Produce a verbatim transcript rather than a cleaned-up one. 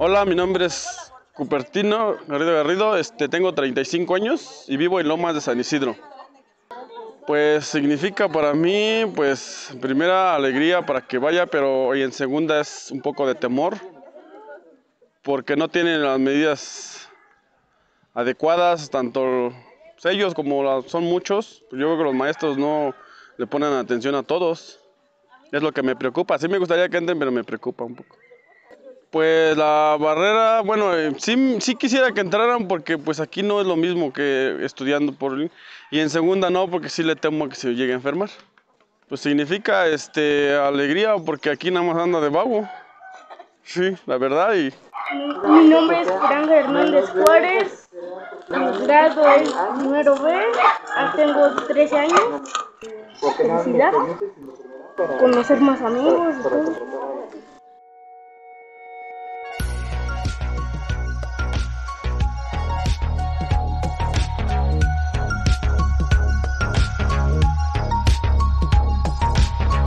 Hola, mi nombre es Cupertino Garrido Garrido, este, tengo treinta y cinco años y vivo en Lomas de San Isidro. Pues significa para mí, pues, en primera alegría para que vaya, pero y en segunda es un poco de temor, porque no tienen las medidas adecuadas, tanto pues, ellos como la- son muchos, pues yo creo que los maestros no le ponen atención a todos. Es lo que me preocupa. Sí me gustaría que entren, pero me preocupa un poco. Pues la barrera, bueno, eh, sí, sí quisiera que entraran porque pues aquí no es lo mismo que estudiando por línea. Y en segunda no, porque sí le temo a que se llegue a enfermar. Pues significa este alegría porque aquí nada más anda de vago. Sí, la verdad. Y Mi nombre es Franja Hernández Juárez, mi grado es primero B, ah, tengo trece años. Felicidad, conocer más amigos y todo.